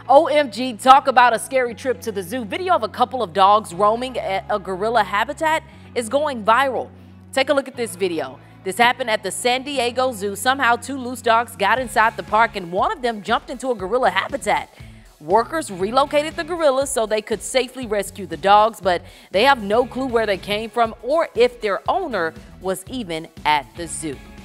OMG, talk about a scary trip to the zoo. Video of a couple of dogs roaming at a gorilla habitat is going viral. Take a look at this video. This happened at the San Diego Zoo. Somehow two loose dogs got inside the park and one of them jumped into a gorilla habitat. Workers relocated the gorillas so they could safely rescue the dogs, but they have no clue where they came from or if their owner was even at the zoo.